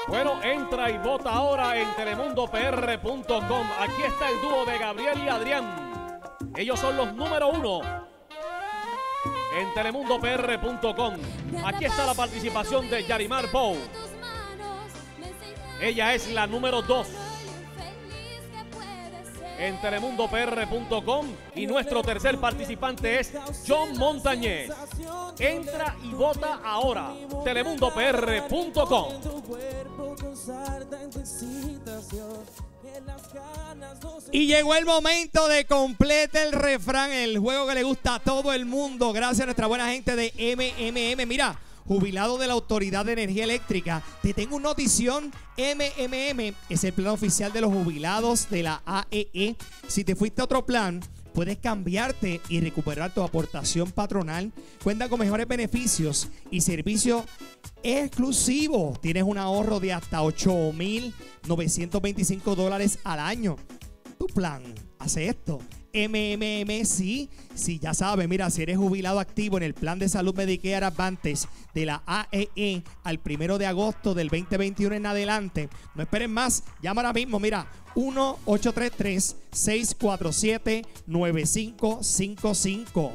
Bueno, entra y vota ahora en telemundopr.com. Aquí está el dúo de Gabriel y Adrián. Ellos son los número 1 en telemundopr.com. Aquí está la participación de Yarimar Bow. Ella es la número 2 en telemundopr.com. Y nuestro tercer participante es John Montañez. Entra y vota ahora. telemundopr.com. Y llegó el momento de complete el refrán, el juego que le gusta a todo el mundo. Gracias a nuestra buena gente de MMM. Mira, jubilado de la Autoridad de Energía Eléctrica, te tengo una notición. MMM es el plan oficial de los jubilados de la AEE. Si te fuiste a otro plan, puedes cambiarte y recuperar tu aportación patronal. Cuenta con mejores beneficios y servicios exclusivos. Tienes un ahorro de hasta $8,925 al año. Tu plan hace esto. MMM, sí, ya sabes, mira, si eres jubilado activo en el plan de salud Medicare Advantage de la AEE al 1 de agosto del 2021 en adelante, no esperes más, llama ahora mismo, mira, 1-833-647-9555.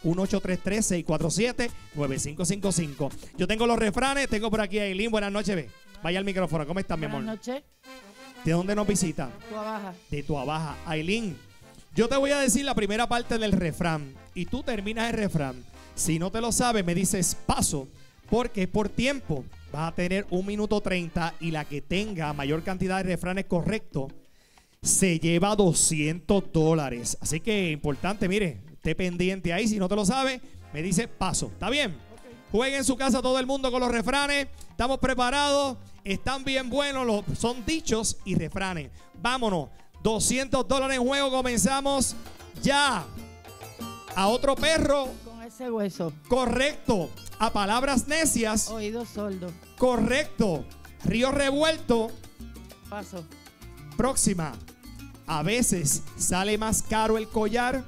1-833-647-9555. Yo tengo los refranes, tengo por aquí a Aileen. Buenas noches, ve. Vaya al micrófono, ¿cómo estás, mi amor? Buenas noches. ¿De dónde nos visita? Tuabaja. De Tuabaja. Aileen, yo te voy a decir la primera parte del refrán y tú terminas el refrán. Si no te lo sabes, me dices paso, porque es por tiempo. Vas a tener 1 minuto 30 y la que tenga mayor cantidad de refranes correctos se lleva $200. Así que importante, mire, esté pendiente ahí. Si no te lo sabes, me dice paso. ¿Está bien? Okay. Juegue en su casa todo el mundo con los refranes. Estamos preparados. Están bien buenos. Son dichos y refranes. Vámonos. $200 en juego. Comenzamos ya. A otro perro. Con ese hueso. Correcto. A palabras necias. Oído sordo. Correcto. Río revuelto. Paso. Próxima. A veces sale más caro el collar.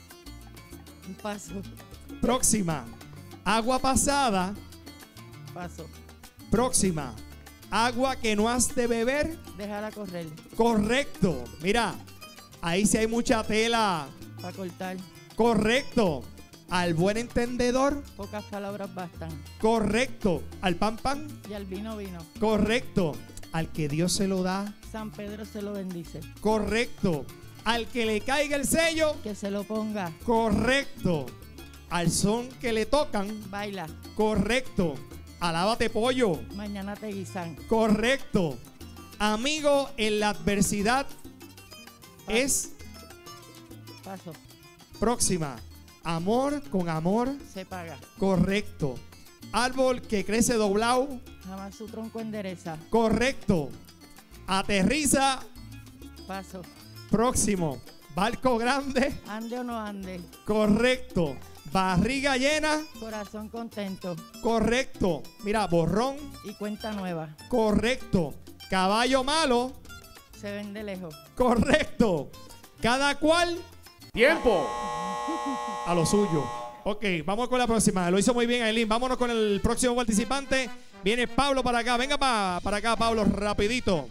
Un paso. Próxima. Agua pasada. Paso. Próxima. Agua que no has de beber. Déjala correr. Correcto. Mira, ahí sí hay mucha tela. Para cortar. Correcto. Al buen entendedor. Pocas palabras bastan. Correcto. Al pan pan. Y al vino vino. Correcto. Al que Dios se lo da. San Pedro se lo bendice. Correcto. Al que le caiga el sello. Que se lo ponga. Correcto. Al son que le tocan. Baila. Correcto. Alábate pollo. Mañana te guisan. Correcto. Amigo en la adversidad. Paso. Es. Paso. Próxima. Amor con amor. Se paga. Correcto. Árbol que crece doblado. Jamás su tronco endereza. Correcto. Aterriza. Paso. Próximo. Barco grande. Ande o no ande. Correcto. Barriga llena. Corazón contento. Correcto. Mira, borrón. Y cuenta nueva. Correcto. Caballo malo. Se vende lejos. Correcto. Cada cual. ¡Tiempo! A lo suyo. Ok, vamos con la próxima. Lo hizo muy bien, Aileen. Vámonos con el próximo participante. Viene Pablo para acá. Venga para acá, Pablo, rapidito.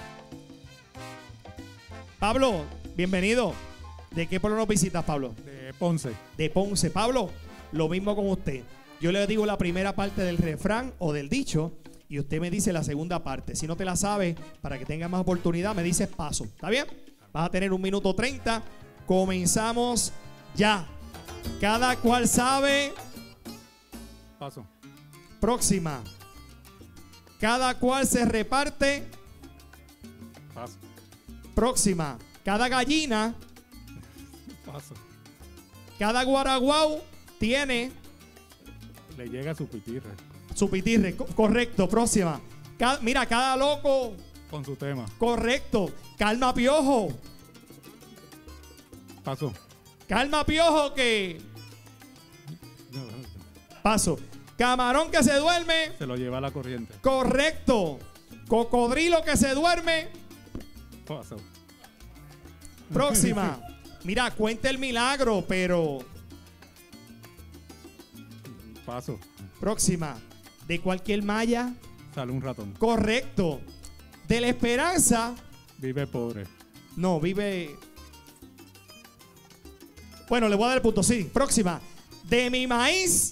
Pablo, bienvenido. ¿De qué pueblo nos visitas, Pablo? De Ponce. De Ponce. Pablo, lo mismo con usted. Yo le digo la primera parte del refrán o del dicho y usted me dice la segunda parte. Si no te la sabe, para que tenga más oportunidad, me dices paso. ¿Está bien? Vas a tener 1 minuto 30. Comenzamos ya. Cada cual sabe. Paso. Próxima. Cada cual se reparte. Paso. Próxima. Cada gallina. Paso. Cada guaraguao tiene Le llega su pitirre. su pitirre. Correcto. Próxima. Mira, cada loco. Con su tema. Correcto. Calma, piojo. Paso. Calma, piojo, que. Paso. Camarón que se duerme. Se lo lleva a la corriente. Correcto. Cocodrilo que se duerme. Paso. Próxima. Mira, cuenta el milagro, pero. Paso. Próxima. De cualquier malla. Sale un ratón. Correcto. De la esperanza, Vive pobre. no, vive... Bueno, le voy a dar el punto, sí. Próxima. De mi maíz.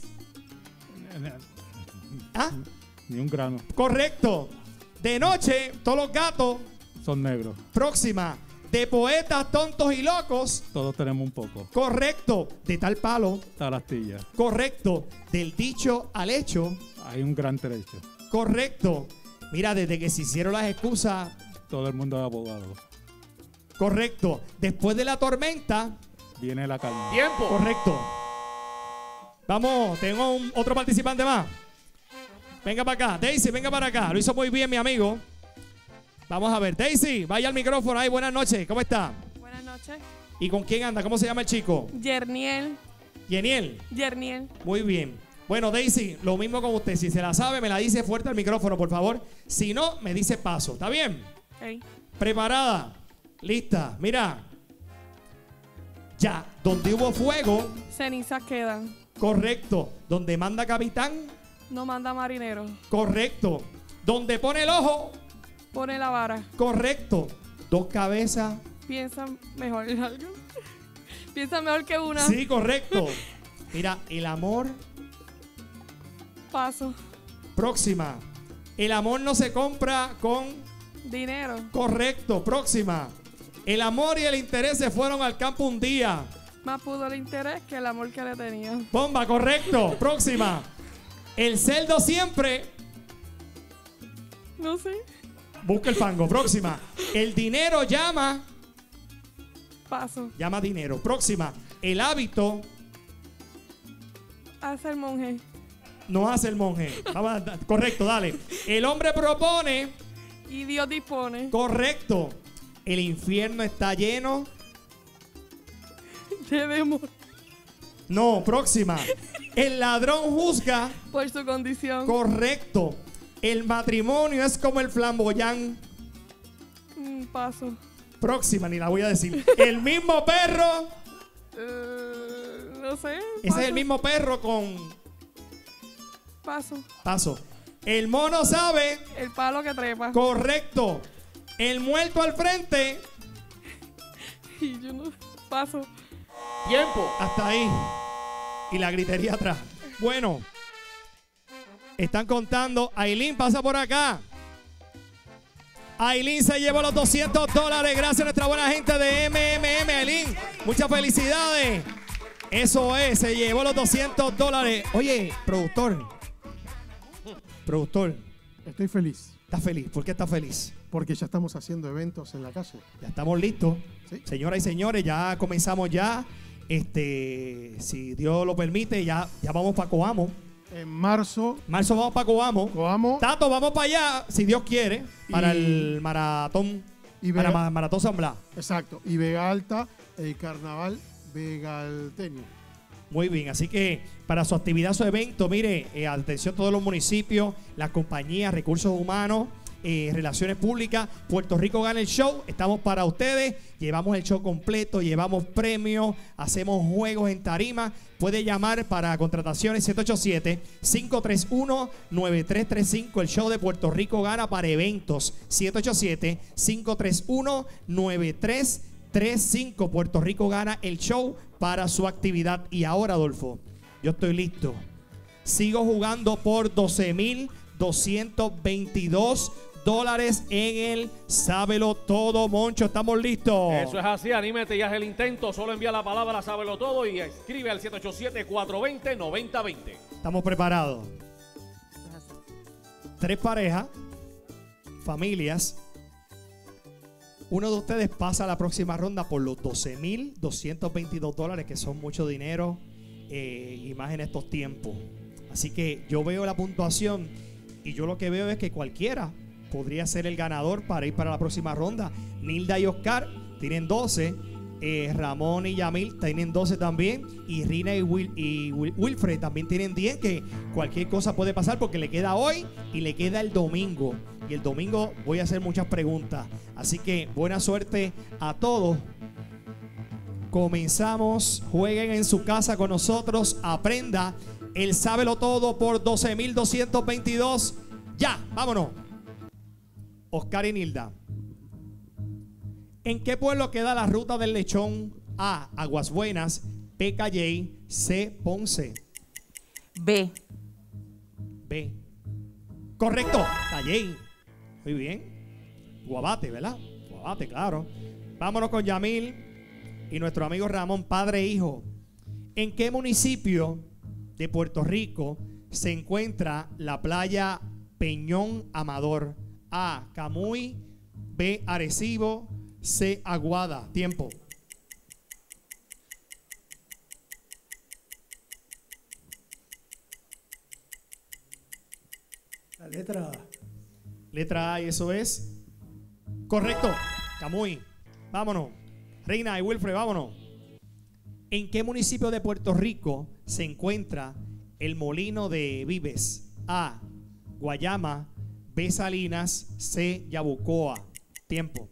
Ah, Ni un grano. correcto. De noche, todos los gatos. Son negros. Próxima. De poetas tontos y locos. Todos tenemos un poco. Correcto. De tal palo. Tal astilla. Correcto. Del dicho al hecho. Hay un gran trecho. Correcto. Mira, desde que se hicieron las excusas. Todo el mundo es abogado. Correcto. Después de la tormenta. Viene la calma. Tiempo. Correcto. Vamos, tengo otro participante más. Venga para acá. Daisy, venga para acá. Lo hizo muy bien, mi amigo. Vamos a ver. Daisy, vaya al micrófono ahí. Buenas noches. ¿Cómo está? Buenas noches. ¿Y con quién anda? ¿Cómo se llama el chico? Yerniel. Yeniel. Yerniel. Muy bien. Bueno, Daisy, lo mismo con usted. Si se la sabe, me la dice fuerte al micrófono, por favor. Si no, me dice paso. ¿Está bien? Hey. ¿Preparada? Lista. Mira. Ya. Donde hubo fuego. Cenizas quedan. Correcto. Donde manda capitán. No manda marinero. Correcto. Donde pone el ojo. Pone la vara. Correcto. Dos cabezas. Piensa mejor. Piensa mejor que una. Sí, correcto. Mira, el amor. Paso. Próxima. El amor no se compra con... Dinero. Correcto. Próxima. El amor y el interés se fueron al campo un día. Más pudo el interés que el amor que le tenía. Bomba, correcto. Próxima. El cerdo siempre... No sé. Busca el fango. Próxima. El dinero llama... Paso. Llama dinero. Próxima. El hábito Hace el monje. no hace el monje. Correcto, dale. El hombre propone. Y Dios dispone. Correcto. El infierno está lleno. Debemos. No, próxima. El ladrón juzga. Por su condición. Correcto. El matrimonio es como el flamboyán. Paso. Próxima, ni la voy a decir. El mismo perro. No sé. Ese es el mismo perro con... Paso. Paso. El mono sabe. El palo que trepa. Correcto. El muerto al frente. Y yo no. Paso. Tiempo. Hasta ahí. Y la gritería atrás. Bueno. Están contando. Aileen pasa por acá. Aileen se llevó los $200. Gracias a nuestra buena gente de MMM. Aileen, muchas felicidades. Eso es, se llevó los $200. Oye, productor. Productor, Estoy feliz ¿estás feliz? ¿Por qué estás feliz? porque ya estamos haciendo eventos en la calle. Ya estamos listos. Sí. Señoras y señores, ya comenzamos ya. Si Dios lo permite, ya vamos para Coamo. En marzo, Marzo vamos para Coamo. Coamo Tato, vamos para allá, si Dios quiere, para Y- el maratón. y Para Vega, Maratón San Blas. exacto, y Vega Alta, el carnaval vegalteño. Muy bien, así que para su actividad, su evento, mire, atención a todos los municipios, las compañías, recursos humanos, relaciones públicas, Puerto Rico Gana el Show, estamos para ustedes, llevamos el show completo, llevamos premios, hacemos juegos en tarima, puede llamar para contrataciones 787-531-9335, el show de Puerto Rico Gana para eventos, 787-531-9335, Puerto Rico Gana el show para su actividad. Y ahora, Adolfo, yo estoy listo. Sigo jugando por $12,222 en el Sábelo Todo, Moncho. ¿Estamos listos? Eso es así, anímete y haz el intento. Solo envía la palabra Sábelo Todo y escribe al 787-420-9020. Estamos preparados. 3 parejas, familias. Uno de ustedes pasa a la próxima ronda por los $12,222, que son mucho dinero y más en estos tiempos. Así que yo veo la puntuación y yo lo que veo es que cualquiera podría ser el ganador para ir para la próxima ronda. Nilda y Oscar tienen 12. Ramón y Yamil tienen 12 también. Y Rina y Wilfred también tienen 10. Que cualquier cosa puede pasar porque le queda hoy y le queda el domingo. Y el domingo voy a hacer muchas preguntas. Así que buena suerte a todos. Comenzamos. Jueguen en su casa con nosotros. Aprenda el Sábelo Todo por $12,222. Ya, vámonos. Oscar y Nilda. ¿En qué pueblo queda la ruta del lechón? A. Aguas Buenas. B. Calley. C. Ponce. B. B. Correcto. Calley. Muy bien. Guabate, ¿verdad? Guabate, claro. Vámonos con Yamil y nuestro amigo Ramón, padre e hijo. ¿En qué municipio de Puerto Rico se encuentra la playa Peñón Amador? A. Camuy. B. Arecibo. C. Aguada. Tiempo. La letra A. Letra A, y eso es correcto. Camuy. Vámonos. Reina y Wilfred, vámonos. ¿En qué municipio de Puerto Rico se encuentra el molino de Vives? A. Guayama. B. Salinas. C. Yabucoa. Tiempo.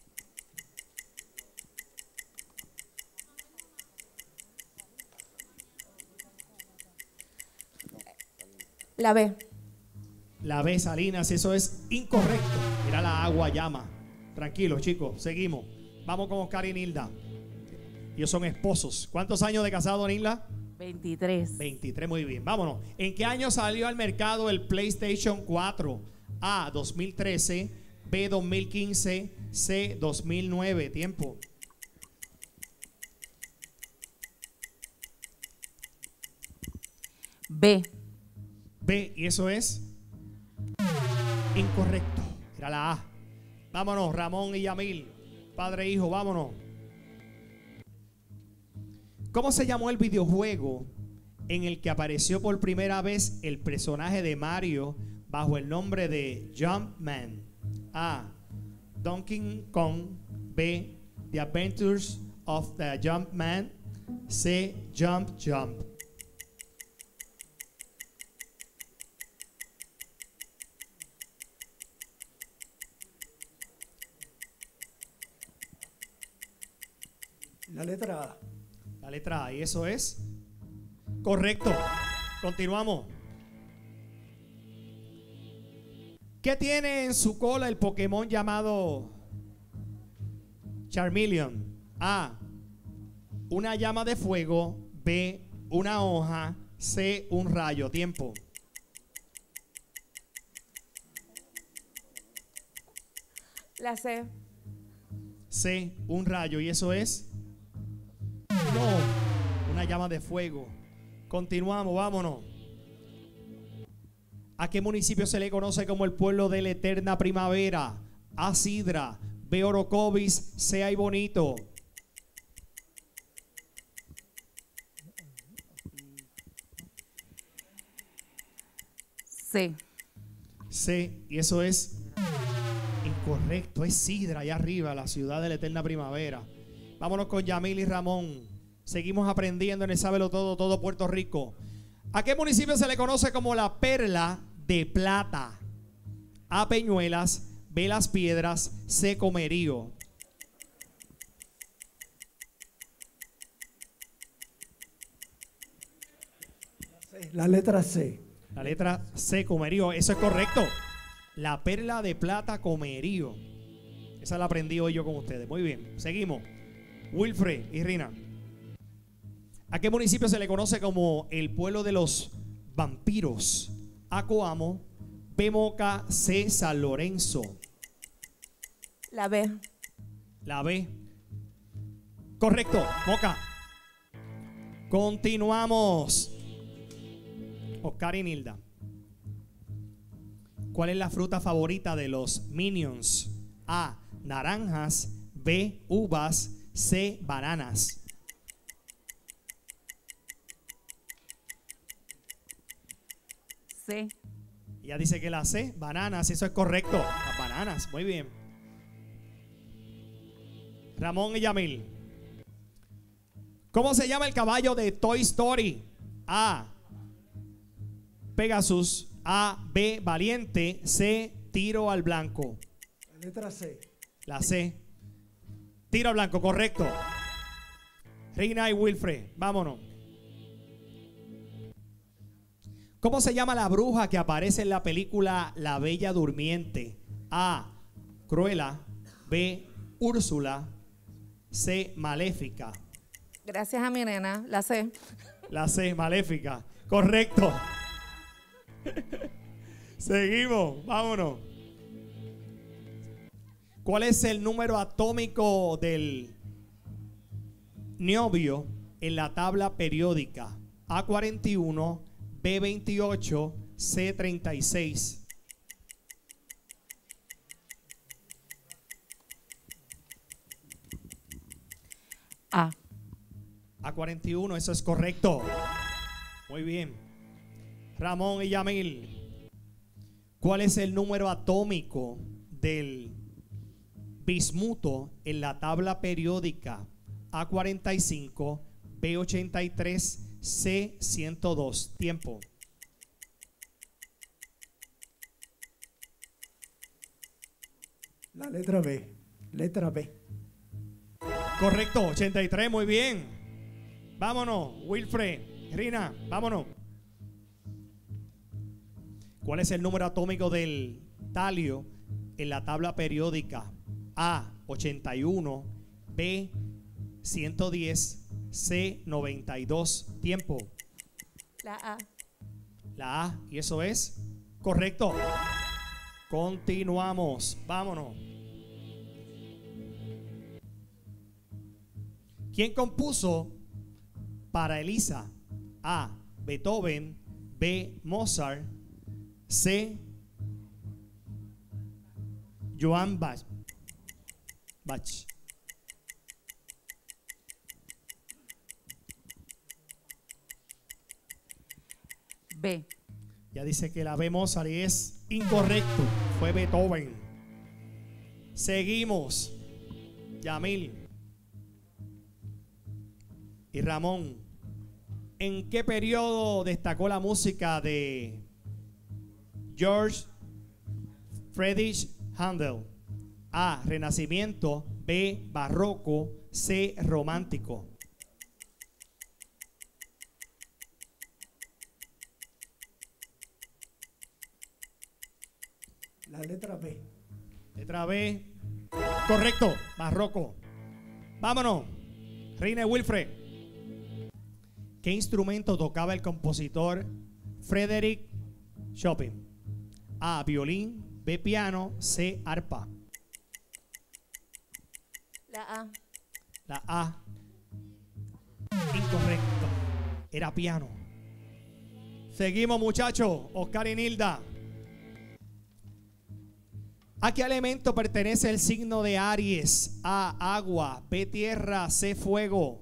La B. La B. Salinas, eso es incorrecto. Era la A. Guayama. Tranquilos, chicos, seguimos. Vamos con Oscar y Nilda. Ellos son esposos. ¿Cuántos años de casado, Nilda? 23. 23, muy bien. Vámonos. ¿En qué año salió al mercado el PlayStation 4? A. 2013. B. 2015. C. 2009. Tiempo. B. B. Y eso es incorrecto. Era la A. Vámonos, Ramón y Yamil. Padre e hijo, vámonos. ¿Cómo se llamó el videojuego en el que apareció por primera vez el personaje de Mario bajo el nombre de Jumpman? A. Donkey Kong. B. The Adventures of the Jumpman. C. Jump Jump. La letra A. La letra A, y eso es correcto. Continuamos. ¿Qué tiene en su cola el Pokémon llamado Charmeleon? A. Una llama de fuego. B. Una hoja. C. Un rayo. Tiempo. La C. C. Un rayo, y eso es no, una llama de fuego. Continuamos, vámonos. ¿A qué municipio se le conoce como el pueblo de la eterna primavera? A. Sidra. B. Orocovis. C. Ay Bonito. C. C. Y eso es incorrecto. Es Sidra, allá arriba, la ciudad de la eterna primavera. Vámonos con Yamil y Ramón. Seguimos aprendiendo en el Sábelo Todo, todo Puerto Rico. ¿A qué municipio se le conoce como la Perla de Plata? A. Peñuelas. B. Las Piedras. C. Comerío. La letra C. La letra C, Comerío. Eso es correcto. La Perla de Plata, Comerío. Esa la aprendí hoy yo con ustedes. Muy bien, seguimos. Wilfred y Rina. ¿A qué municipio se le conoce como el pueblo de los vampiros? A. Coamo. B. Moca. C. San Lorenzo. La B. La B. Correcto, Moca. Continuamos. Oscar y Nilda. ¿Cuál es la fruta favorita de los Minions? A. Naranjas. B. Uvas. C. Bananas. C. Ella dice que la C. Bananas. Eso es correcto. Las bananas. Muy bien. Ramón y Yamil. ¿Cómo se llama el caballo de Toy Story? A. Pegasus. A. B. Valiente. C. Tiro al blanco. La letra C. La C. Tiro al blanco, correcto. Reina y Wilfred, vámonos. ¿Cómo se llama la bruja que aparece en la película La Bella Durmiente? A. Cruella. B. Úrsula. C. Maléfica. Gracias a mi nena, la sé. La C. Maléfica. Correcto. Seguimos, vámonos. ¿Cuál es el número atómico del niobio en la tabla periódica? A41, B28, C36. A. A41, eso es correcto. Muy bien. Ramón y Yamil, ¿cuál es el número atómico del bismuto en la tabla periódica? A45, B83, C102. Tiempo. La letra B. Letra B. Correcto, 83, muy bien. Vámonos, Wilfred, Rina, vámonos. ¿Cuál es el número atómico del talio en la tabla periódica? A, 81, B, 110, C, 92. Tiempo. La A. La A, y eso es correcto. Continuamos, vámonos. ¿Quién compuso para Elisa? A, Beethoven, B, Mozart, C, Johann Bach. B. Ya dice que la B, Mozart, y es incorrecto. Fue Beethoven. Seguimos. Yamil y Ramón, ¿en qué periodo destacó la música de George Friedrich Handel? A, Renacimiento, B, Barroco, C, Romántico. La letra B. Letra B. Correcto, Barroco. Vámonos. Reina Wilfred. ¿Qué instrumento tocaba el compositor Frédéric Chopin? A, violín, B, piano, C, arpa. La A. La A. Incorrecto. Era piano. Seguimos, muchachos. Oscar y Nilda. ¿A qué elemento pertenece el signo de Aries? A, agua, B, tierra, C, fuego.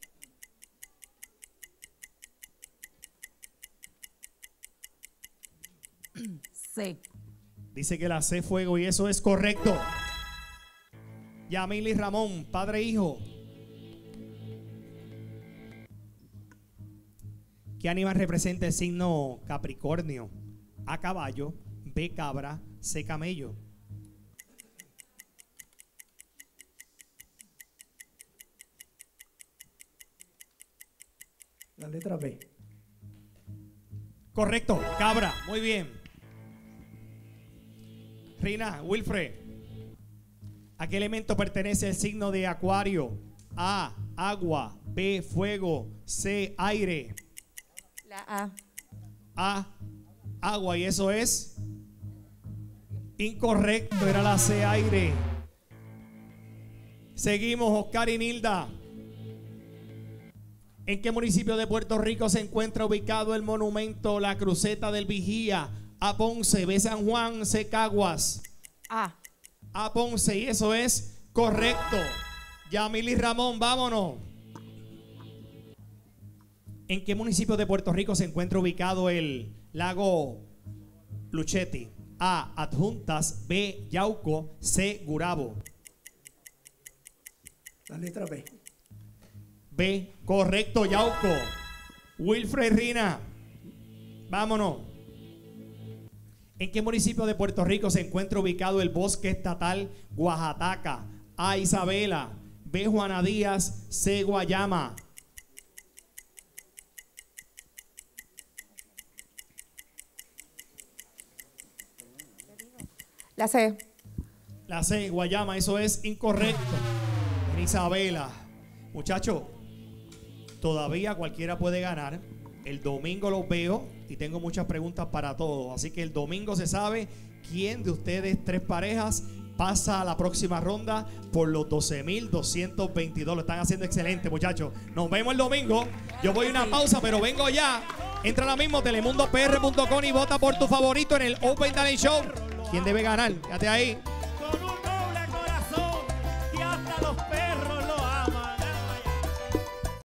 C. Dice que la C, fuego, y eso es correcto. Yamil y Ramón, padre e hijo. ¿Qué animal representa el signo Capricornio? A, caballo, B, cabra, C, camello. La letra B. Correcto, cabra, muy bien. Rina, Wilfred, ¿a qué elemento pertenece el signo de Acuario? A, agua, B, fuego, C, aire. La A. A, agua, y eso es incorrecto, era la C, aire. Seguimos, Oscar y Nilda. ¿En qué municipio de Puerto Rico se encuentra ubicado el monumento La Cruceta del Vigía? A, Ponce, B, San Juan, C, Caguas. A. A, Ponce, y eso es correcto. Yamil y Ramón, vámonos. ¿En qué municipio de Puerto Rico se encuentra ubicado el lago Luchetti? A, Adjuntas, B, Yauco, C, Gurabo. La letra B. B, correcto, Yauco. Wilfred, Rina, vámonos. ¿En qué municipio de Puerto Rico se encuentra ubicado el bosque estatal Oaxaca? A, Isabela, B, Juana Díaz, C, Guayama. La C. La C, Guayama, eso es incorrecto. En Isabela. Muchachos, todavía cualquiera puede ganar. El domingo los veo y tengo muchas preguntas para todos. Así que el domingo se sabe quién de ustedes, 3 parejas, pasa a la próxima ronda por los 12,222. Lo están haciendo excelente, muchachos. Nos vemos el domingo. Yo voy a una pausa, pero vengo ya. Entra ahora mismo telemundopr.com y vota por tu favorito en el Open Talent Show. ¿Quién debe ganar? Quédate ahí.